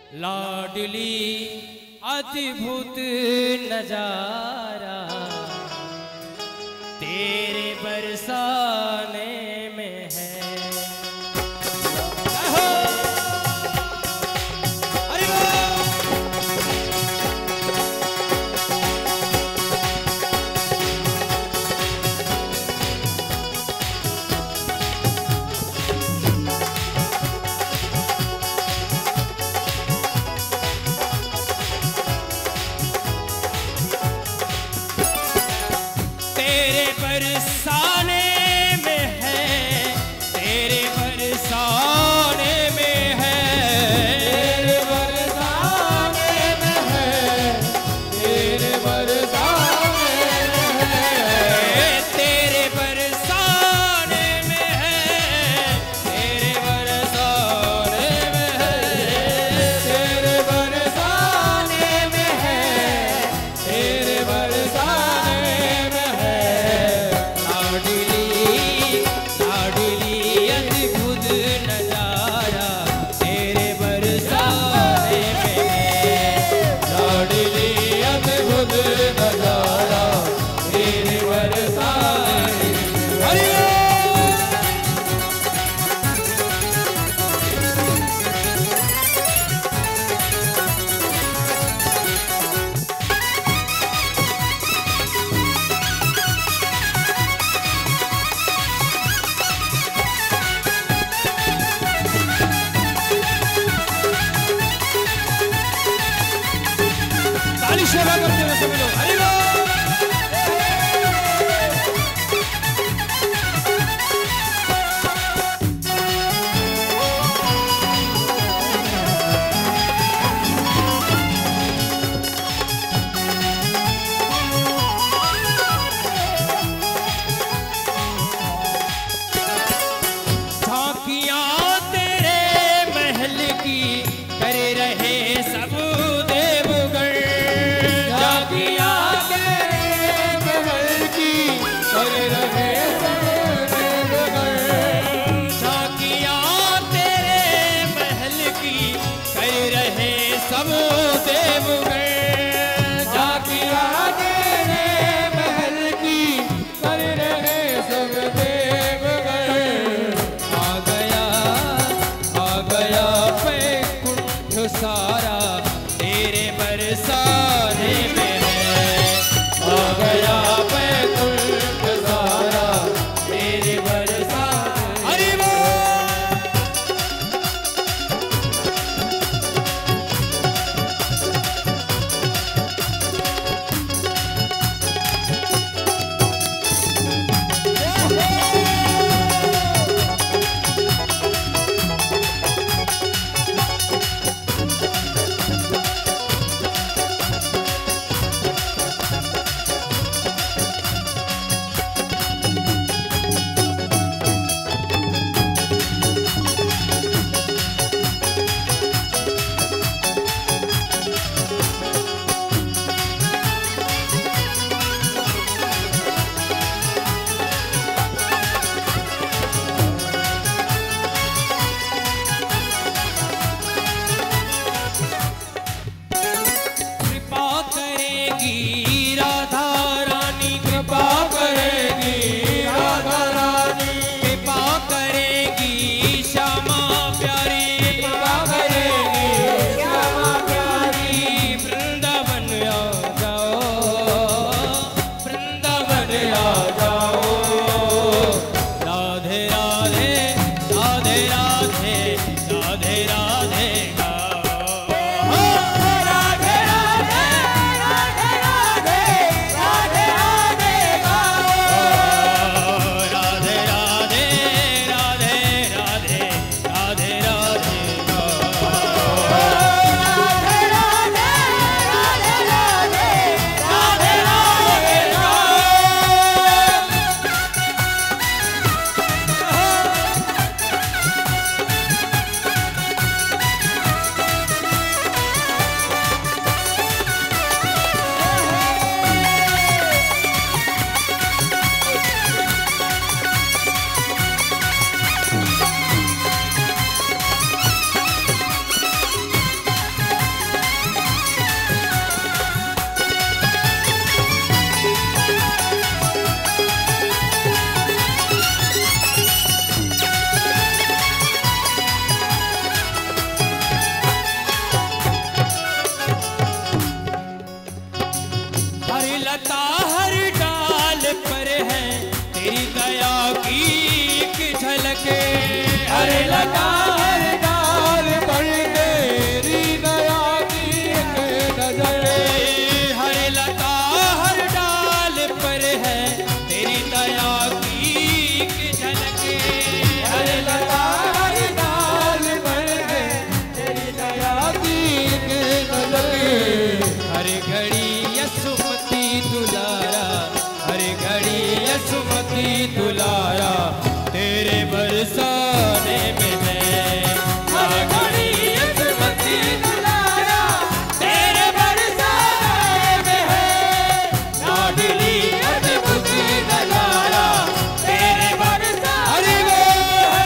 लाडली अद्भुत नजारा तेरे बरसाने में है। बरसाने में है, तेरे बरसाने में है, तेरे बरसाने में है, तेरे बरसाने में है, तेरे बरसाने में है, तेरे बरसाने में है, तेरे बरसाने में है, तेरे बरसाने में है। सेवा करते हुए सभी लोग हरि बोल। झांकियां तेरे महल की कर रहे सब सब देवगण, झांकियां तेरे महल की कर रहे सब देवगण। आ गया वैकुंठ सारा तेरे बरसाने में है। आ गया वैकुंठ सारा तेरे बरसाने। हरि बोल। लता हर डाल पर तेरी दया की एक नजर। हर लता हर डाल पर है तेरी दया की एक झलक। हर लता हर डाल पर है तेरी दया की एक नजर। हर घड़ी यसुमती दुलारा, हर घड़ी यसुमती दुलारा तेरे बरसाने में है। हर घड़ी यसुमती दुलारा तेरे बरसाने में है। लाडली अद्भुत नजारा तेरे बरसाने में है।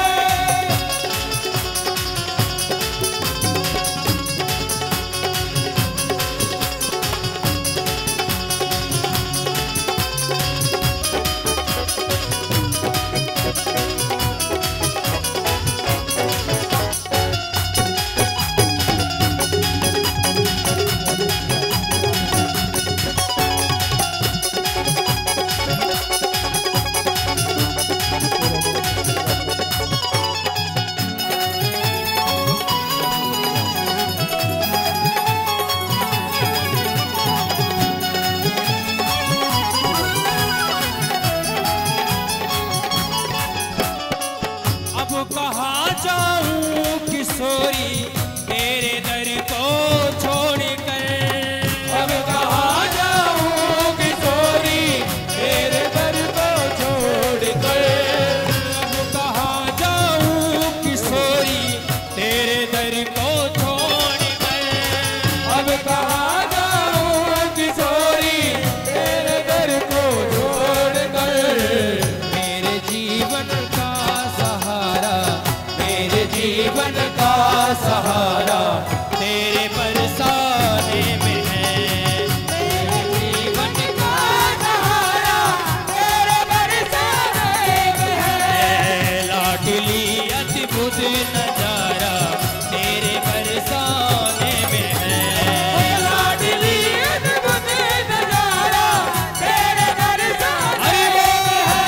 अब कहाँ जाऊं किशोरी तेरे दर को छोड़ कर। अब कहाँ जाऊं किशोरी तेरे दर को छोड़ कर। अब कहाँ जाऊं किशोरी तेरे दर को छोड़ कर। अब कहाँ जाऊं किशोरी तेरे दर को छोड़ कर। मेरे जीवन का सहारा, मेरे जीवन का सहारा तेरे बरसाने में है। मेरे जीवन का सहारा तेरे बरसाने में है। लाडली अद्भुत नजारा तेरे बरसाने में है। लाडली अद्भुत नजारा तेरे बरसाने में है।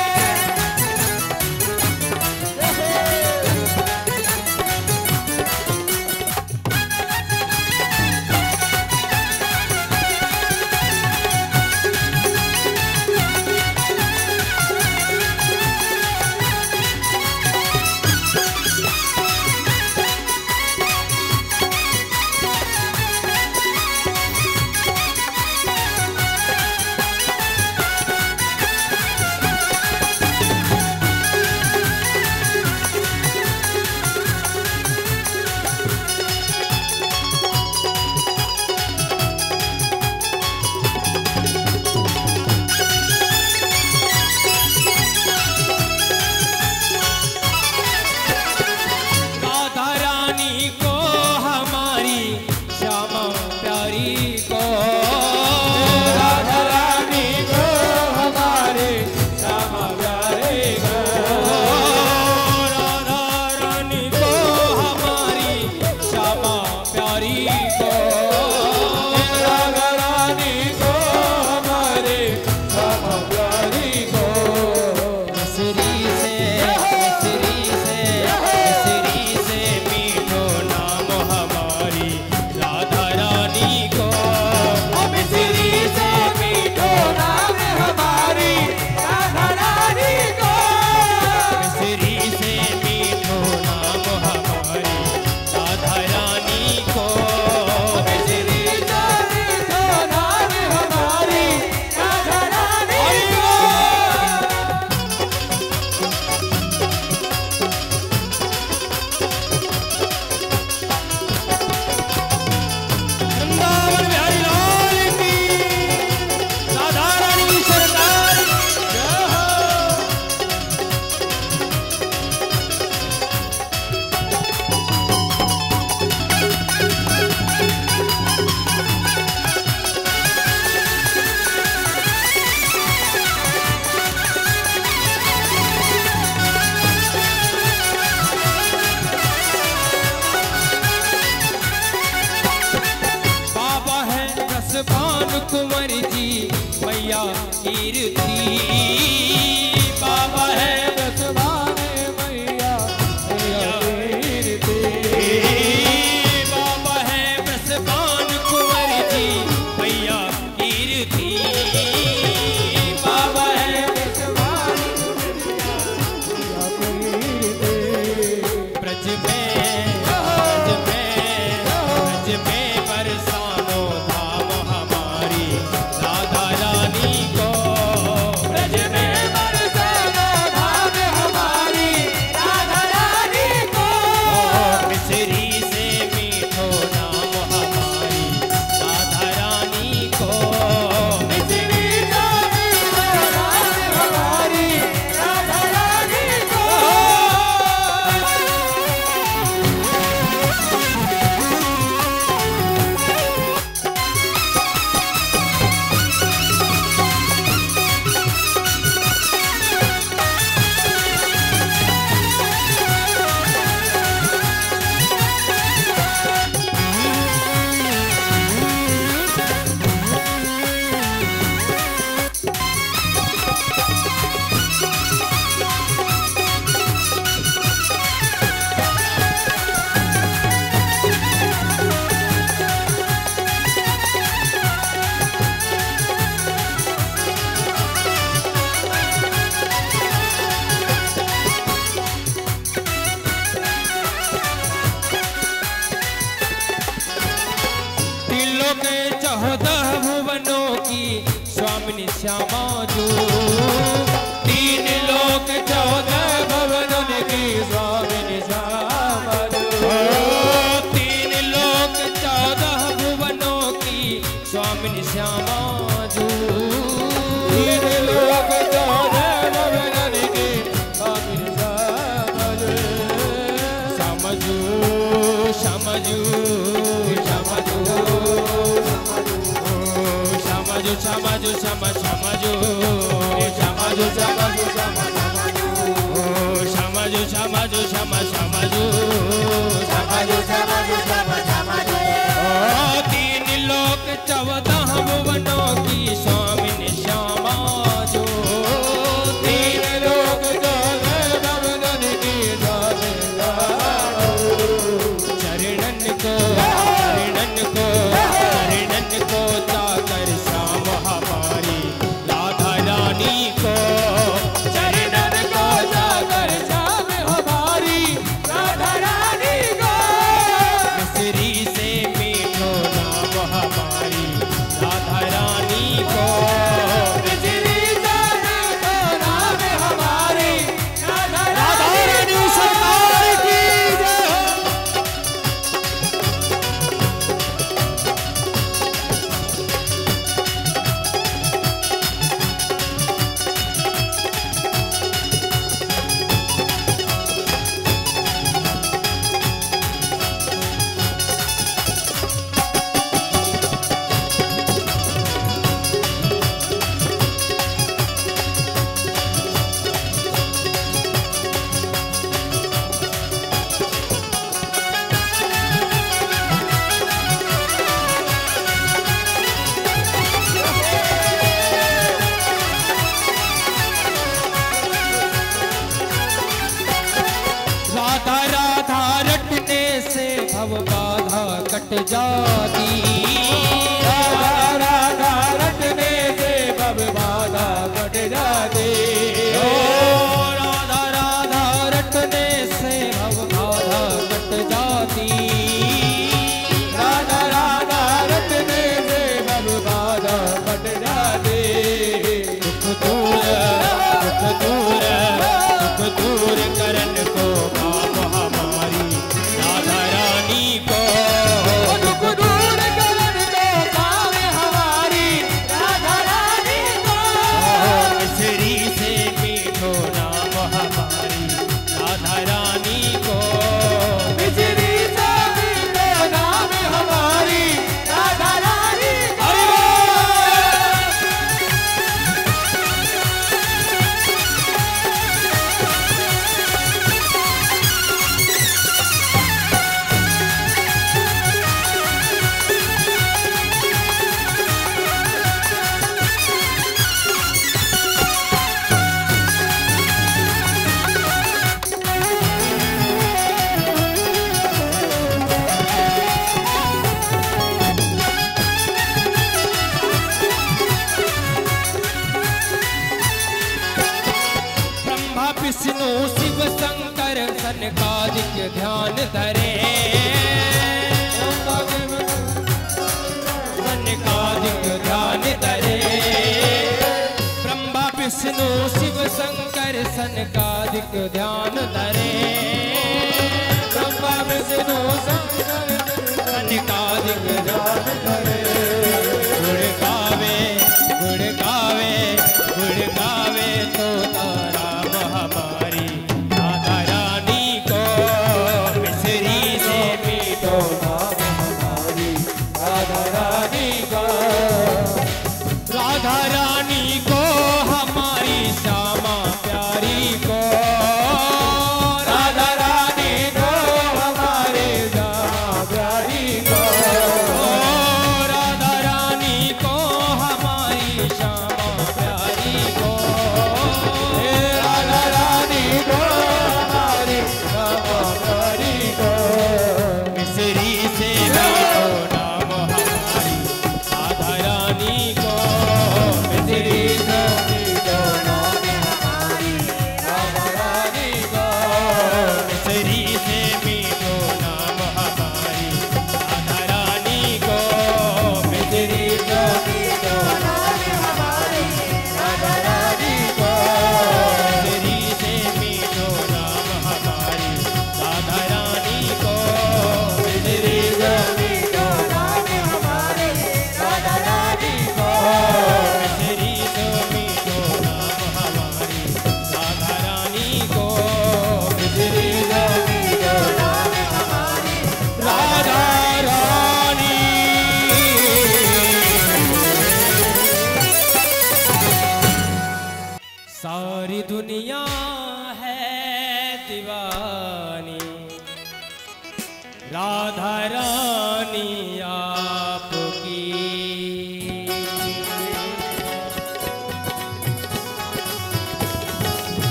राधा रानी को हमारी श्यामा प्यारी को। राधा रानी को हमारे श्यामा प्यारी को। राधा रानी को हमारी श्यामा प्यारी को। राधा रानी को हमारे श्यामा प्यारी को। मिसरी से मीठो नाम हमारी राधा रानी को। मिसरी से मीठो नाम हमारी राधा रानी को। मिसरी से मीठो नाम हमारी राधा रानी को। मिसरी से मीठो नाम हमारी राधा रानी को। वृंदावन बिहारी लाल की, राधा रानी की सरकार जय हो। बाबा है रसपान कुंवर जी मैया कीर्ति। बाबा है रसपान मैया मैया लोक 14 भुवनों की स्वामिनी श्यामा जो। 3 लोक 14 भुवनों की स्वामिनी श्यामा जो। 3 लोक 14 भुवनों की स्वामिनी श्यामा जो। 3 लोक 14 भुवनों की स्वामिनी श्यामा जो। समझो समझो समझो समझो समझो समझो समझो 3 लोक 14 भुवनों की स्वामिनी श्यामा जो। 3 लोक 14 भुवनों की स्वामिनी श्यामा जो। चरणन को जाकर श्याम हमारी राधा रानी को। चरणन को जाकर श्याम हमारी राधा रानी को। मिसरी से मीठो नाम हमारी राधा रानी को। मिसरी से मीठो नाम हमारी राधा रानी सरकार की जय हो। राधा राधा रटने से भव बाधा कट जाती। राधा राधा रटने से भव बाधा कट जाती। राधा राधा रटने से भव बाधा कट जाती। राधा राधा रटने से भव बाधा कट जाती। दुख दूर करन को काम हमारी राधा रानी को। दुख दूर करन को काम हमारी राधा रानी को। मिसरी से मीठो नाम हमारी राधा रानी को। मिसरी से मीठो नाम हमारी राधा रानी को। विष्णु शिव शंकर सनकादिक ध्यान धरे। सनकादिक ध्यान धरे। ब्रह्मा विष्णु शिव शंकर सनकादिक ध्यान धरे। ब्रह्मा विष्णु शंकर सनकादिक ध्यान धरे। गुण गावे गुण गावे गुण गावे तो तारा हमारी राधा रानी को। मिसरी से मीठो नाम हमारी राधा रानी को। राधा रानी को हमारी श्यामा प्यारी को।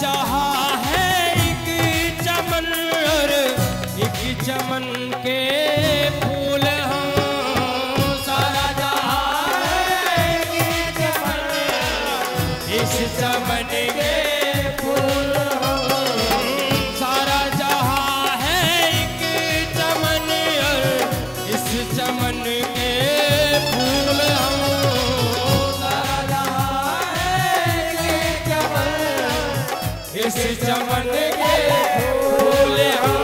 जहां है एक चमन और एक चमन के फूल हम। सारा जहां है एक चमन, इस चमन के फूल हम। सारा जहां है एक चमन और इस चमन के फूल हम। सारा जहां है एक चमन, इस चमन के फूल हम।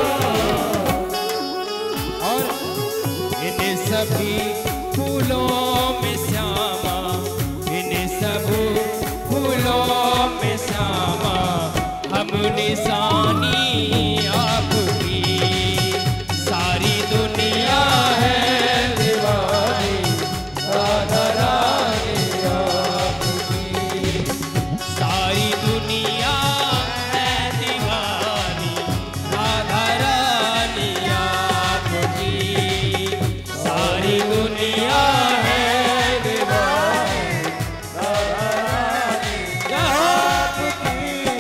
और इन सभी फूलों में श्यामा, इन सब फूलों में श्यामा, हम निशानी आपकी। सारी दुनिया है दीवानी राधा रानी आपकी। सारी दुनिया है दीवानी राधा रानी आपकी। सारी दुनिया है दीवानी राधा रानी आपकी।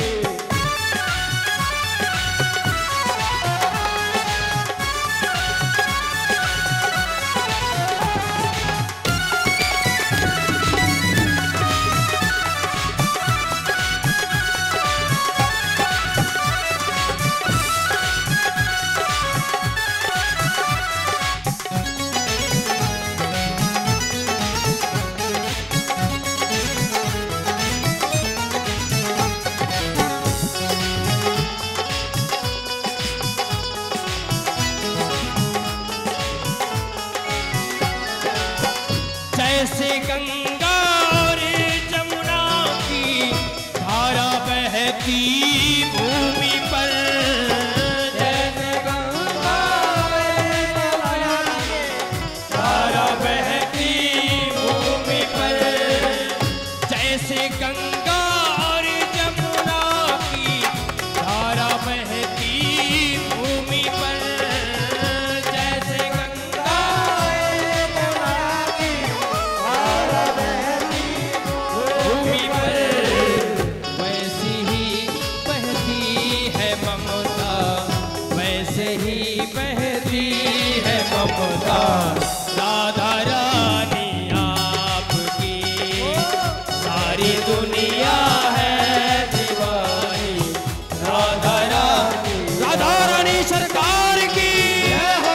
जैसे गंगा और जमुना की धारा बहती भूमि पर। जैसे गंगा और जमुना की धारा बहती भूमि पर। जैसे गंगा और जमुना की धारा बहती भूमि पर। जैसे गंगा और जमुना की धारा बहती भूमि पर, वैसी ही बहती है ममता, वैसे ही बहती है ममता राधा रानी आपकी। सारी दुनिया है दीवानी राधा रानी, राधा रानी सरकार की जय हो।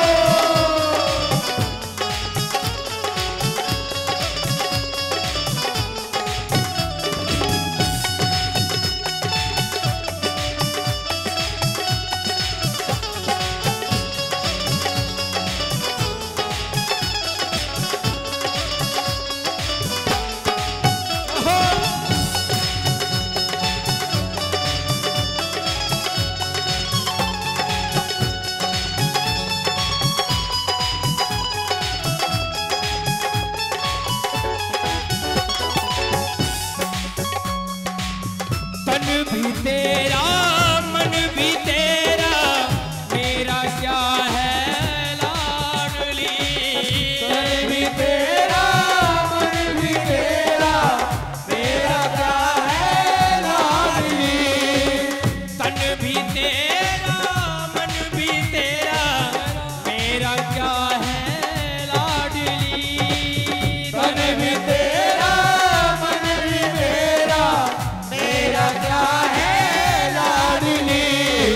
तन भी तेरा मन भी तेरा, मेरा क्या है लाडली। तन भी तेरा मन भी तेरा, मेरा क्या है लाडली। तन भी तेरा मन भी तेरा, मेरा क्या है लाडली। तन भी तेरा मन भी तेरा, मेरा क्या है लाडली।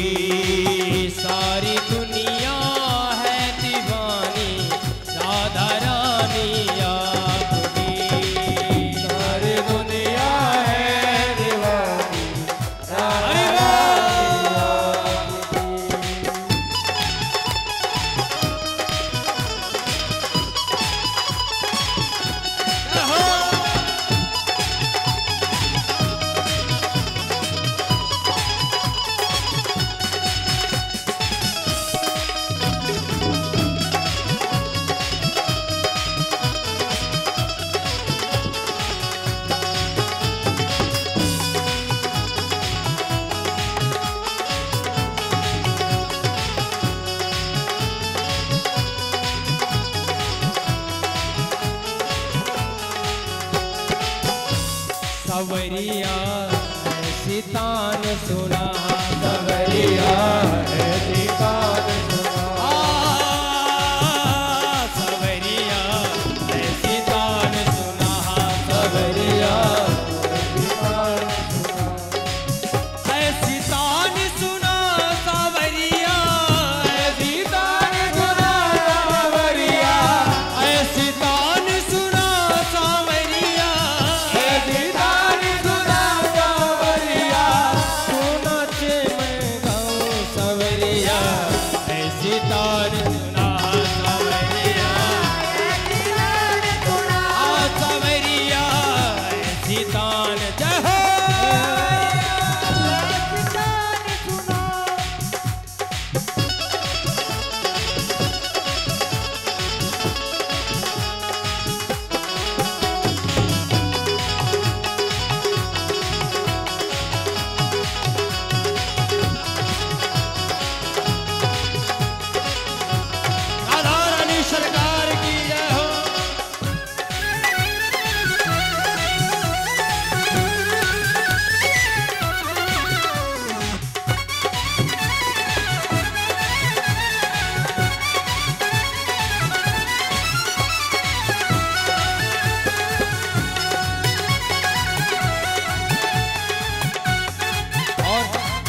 सारी दुनिया है दीवानी राधा रानी आपकी। सारी दुनिया है दीवानी अरे सवरिया ऐसी तान सुना, सवरिया ऐसी तान सुना, सवरिया ऐसी तान सुना, सवरिया ऐसी तान सुना, सवरिया ऐसी तान सुना, सवरिया ऐसी तान सुना, सवरिया ऐसी तान सुना, सवरिया नाचे मैं गाऊं सवरिया, ऐसी तान सुना, सवरिया सवरिया ऐसी तान जय हो। राधा रानी सरकार की जय हो। और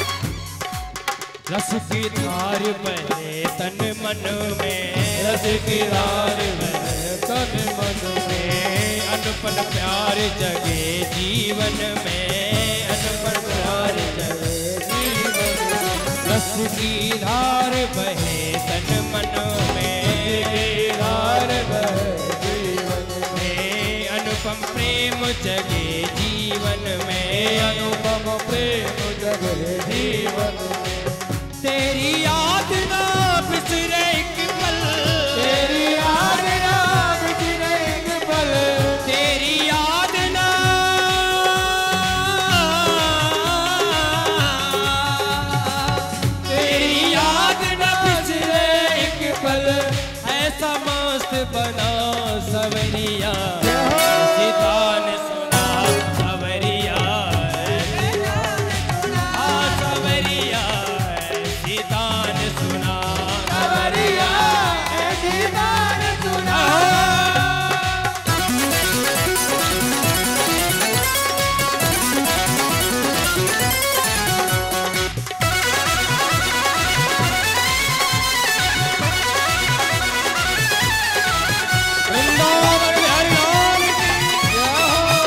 रस की धार बहे तन मन में, रस की धार बहे तन मन में अनपन प्यार जगे जीवन में, अनपन प्यार जगे जीवन में। रस की धार बहे तन मन में, धार बहे जीवन में अनुपम प्रेम जगे जीवन में, अनुपम प्रेम जगे जीवन में। तेरी याद ना बिसरे एक पल, तेरी याद ना बिसरे एक पल, तेरी याद ना तेरी याद ना बिसरे एक पल, ऐसा मस्त बना सवरिया ऐसी तान सुना, सवरिया सवरिया ऐसी तान सुना, सवरिया ऐसी तान सुना। वृंदावन बिहारी लाल की जय हो।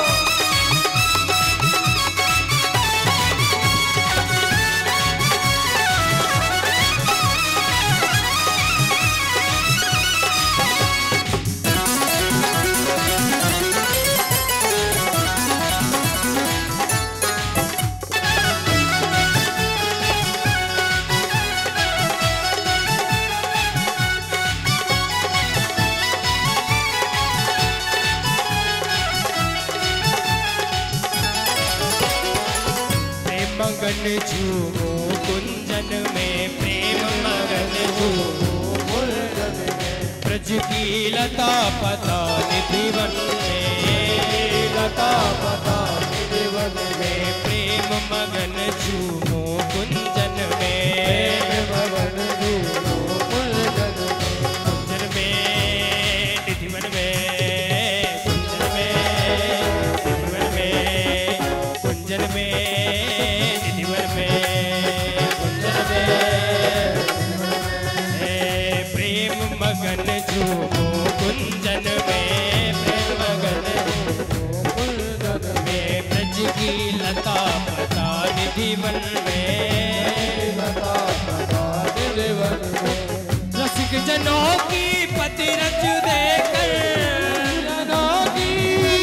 प्रेम मगन झूमो कुंजन में, प्रेम मगन झूमो मुरगन में ब्रज की लता पता निधि वन में, लता पता जीवन में प्रेम मगन झूमो कुंजन में, मगन झूमो मुरगन में कुंजन में निधि वन में, कुंजन में निधि वन में, कुंजन में निधि वन में, कुंजन में जनों की पति रच देकर जनों की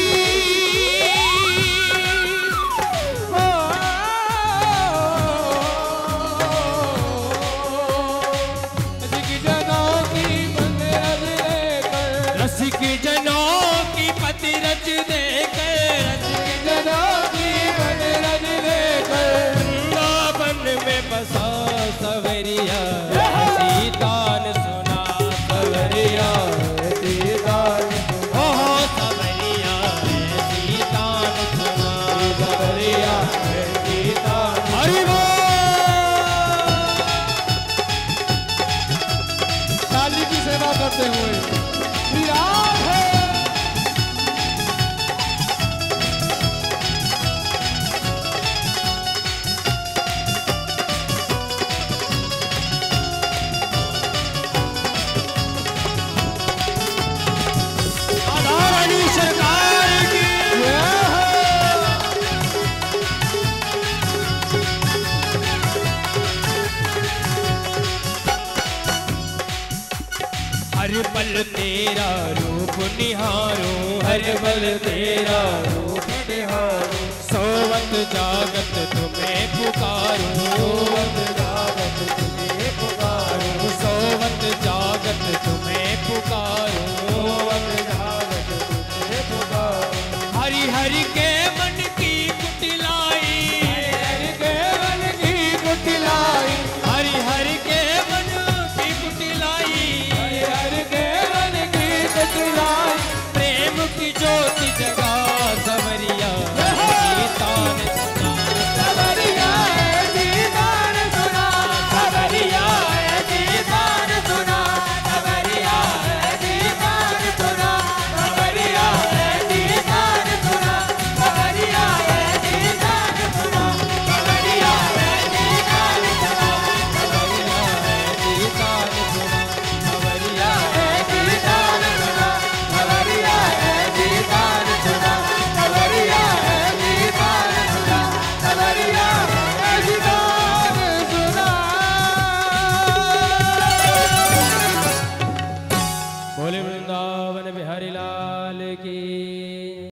रसिक जनों की पति रच देकर वृंदावन में बसा सवरिया सीतान सुना सवरिया हो सवरिया सीतान सुना सवरिया हरि ताली की सेवा करते हुए विराट है। रानी सरकार की हर पल तेरा रूप निहारूं हर पल तेरा रूप निहारूं सोवत जागत तुम्हें पुकारूं